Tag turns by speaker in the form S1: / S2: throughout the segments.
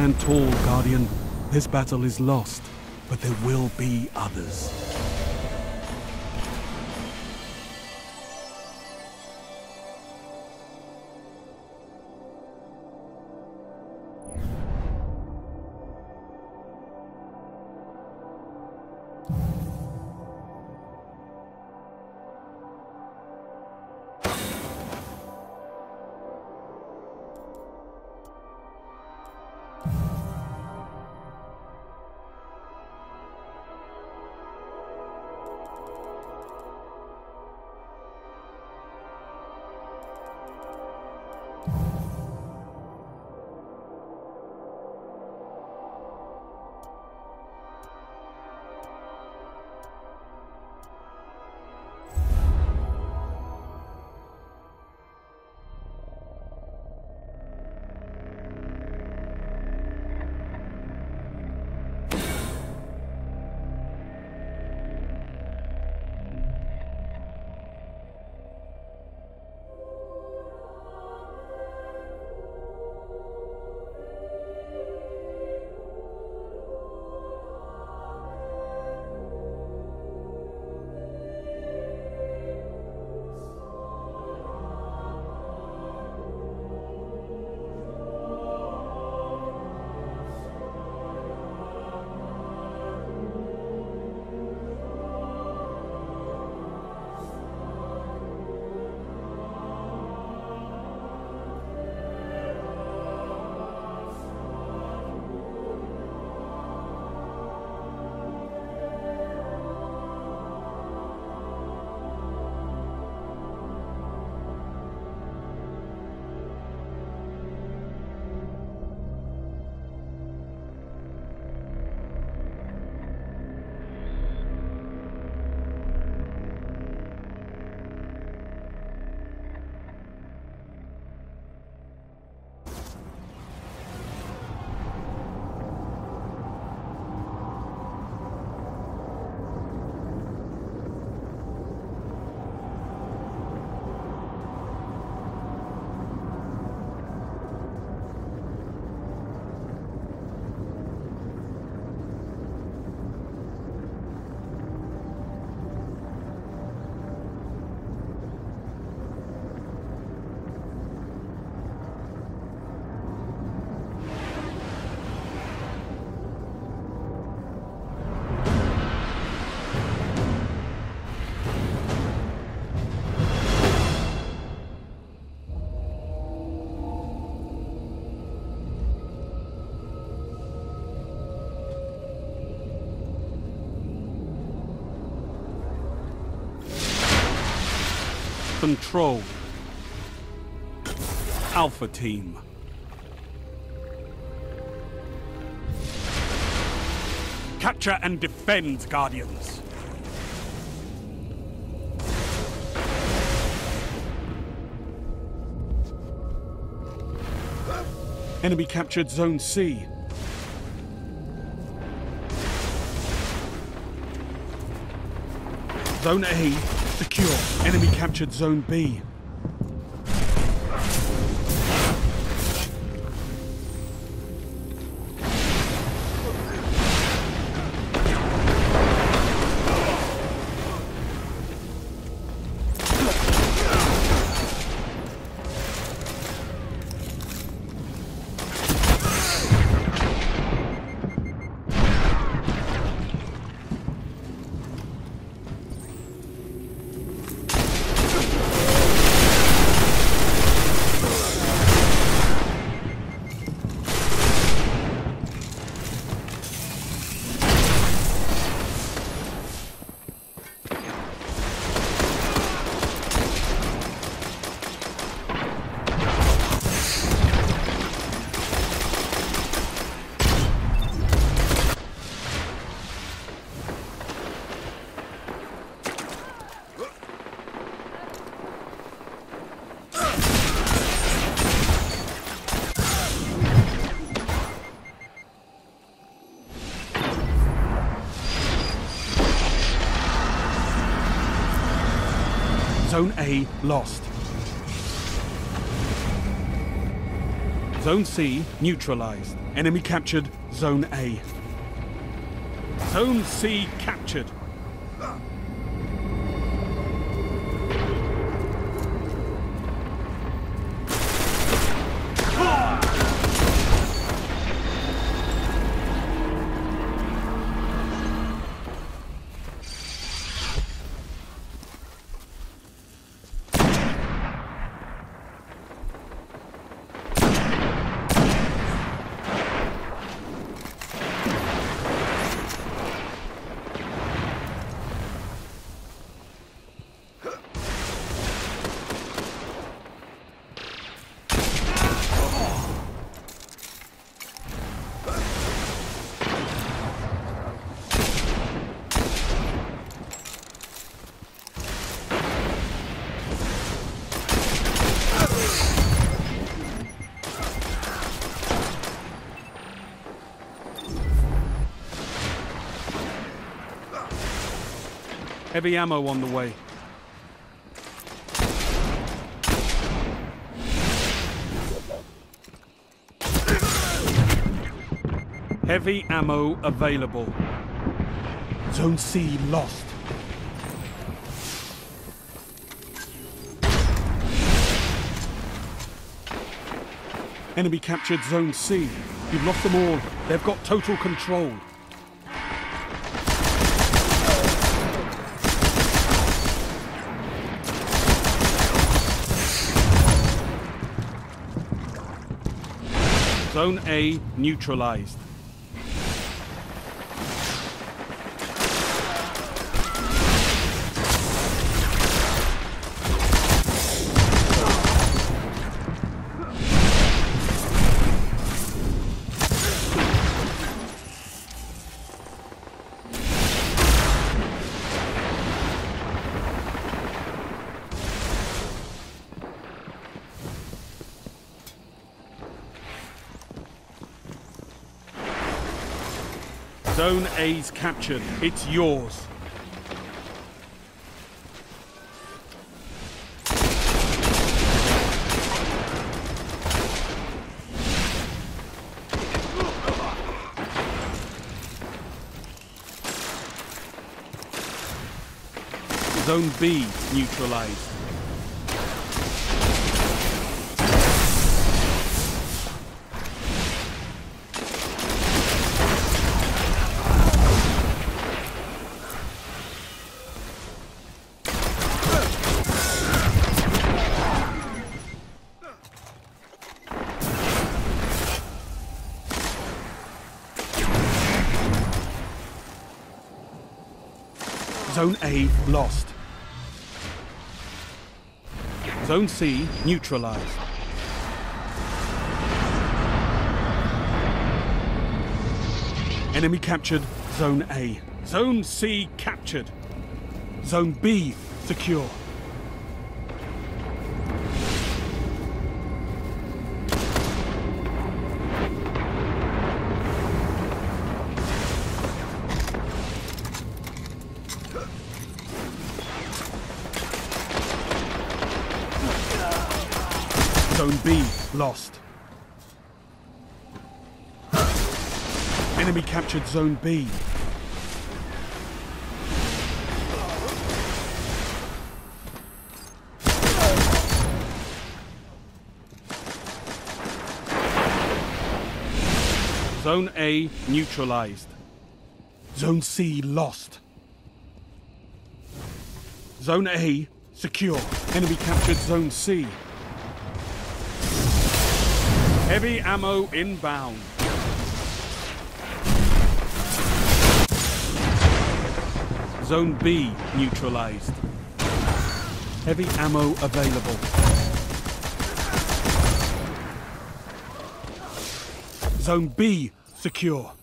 S1: Stand tall, Guardian. This battle is lost, but there will be others. Control. Alpha Team. Capture and defend, Guardians. Enemy captured Zone C. Zone A secure. Enemy captured Zone B. Zone A lost. Zone C neutralized. Enemy captured Zone A. Zone C captured. Heavy ammo on the way. Heavy ammo available. Zone C lost. Enemy captured Zone C. You've lost them all. They've got total control. Zone A neutralized. Zone A's captured. It's yours. Zone B neutralized. Zone A lost. Zone C neutralized. Enemy captured Zone A. Zone C captured. Zone B secure. Zone B lost. Enemy captured Zone B. Zone A neutralized. Zone C lost. Zone A secure. Enemy captured Zone C. Heavy ammo inbound. Zone B neutralized. Heavy ammo available. Zone B secure.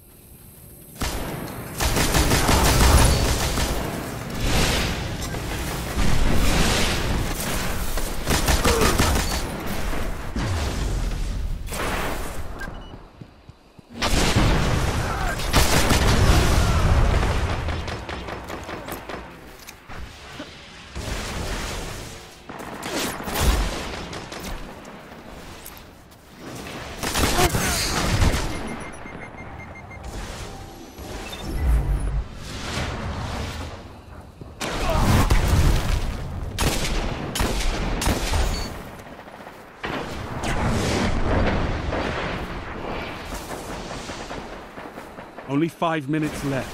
S1: Only 5 minutes left.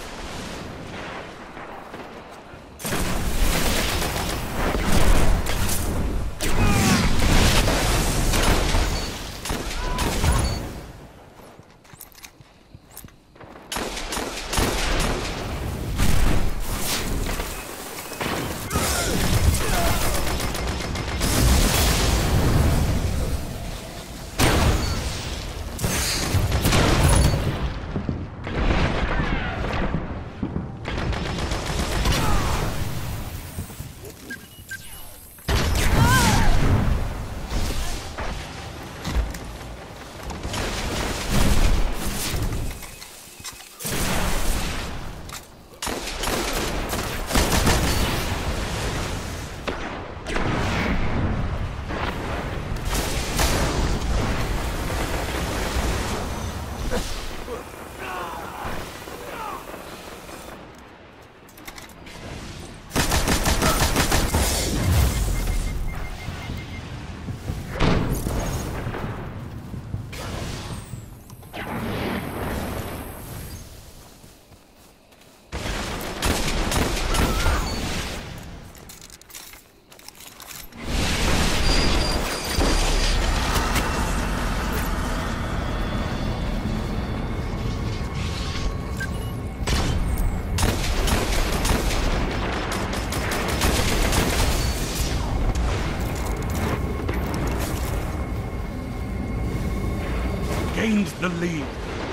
S1: Gained the lead.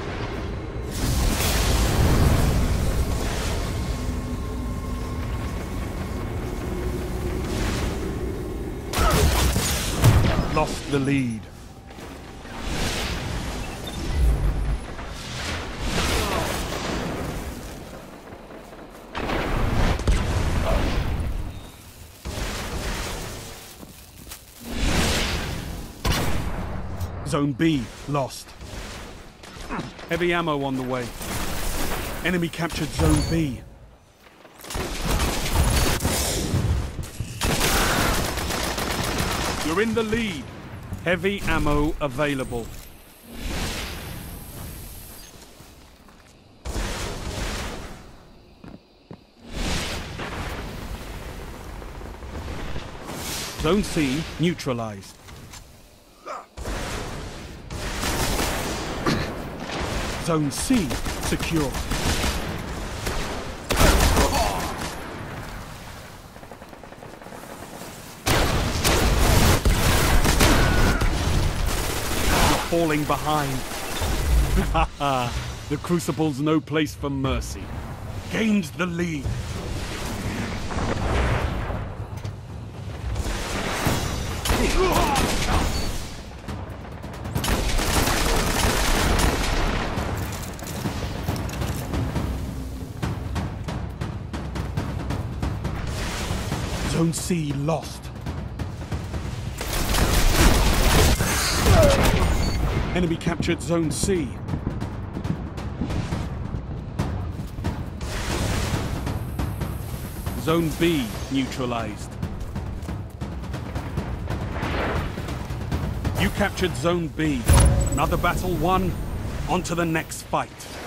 S1: Lost the lead. Zone B lost. Heavy ammo on the way. Enemy captured Zone B. You're in the lead. Heavy ammo available. Zone C neutralized. Zone C secure. You're falling behind. The Crucible's no place for mercy. Gained the lead. Zone C lost. Enemy captured Zone C. Zone B neutralized. You captured Zone B. Another battle won. On to the next fight.